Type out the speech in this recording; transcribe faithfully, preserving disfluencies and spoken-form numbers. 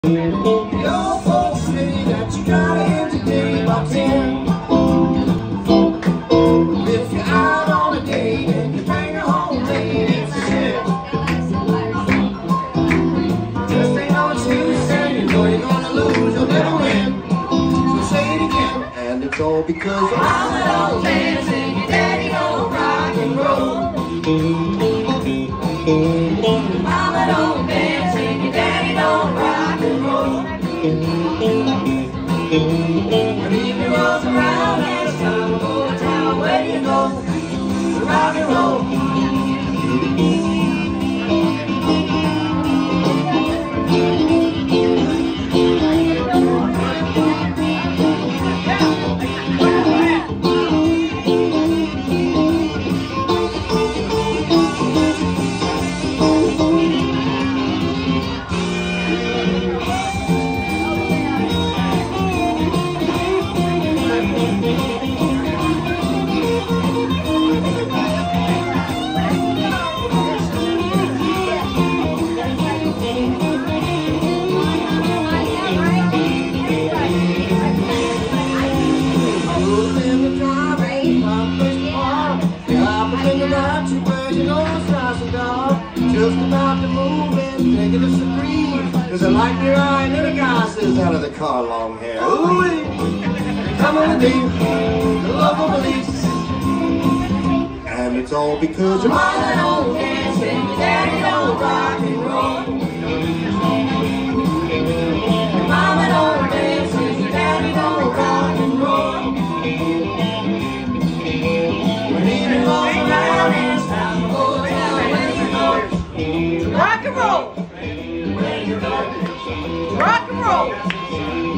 Your folks say that you gotta end today by ten. If you're out on a date and you bring her home late, it's a sin. Just ain't no excuse, and you know you're gonna lose, you'll never win. So say it again, and it's all because your mama don't dance and your daddy don't rock and roll. Mama don't dance and your daddy don't rock and roll. When evening rolls around and it's time to go to town, where do you go? To rock and roll. Just about to move in, taking us a breeze. There's a light in your eye and a guy says out of the car, long hair. Ooh-wee, come on with me, the love of police. And it's all because your mama don't dance and your daddy don't rock and roll. Your mama don't dance and your daddy don't rock and roll. When evening rolls around and it's time to go down, where you go? Rock and roll! Rock and roll!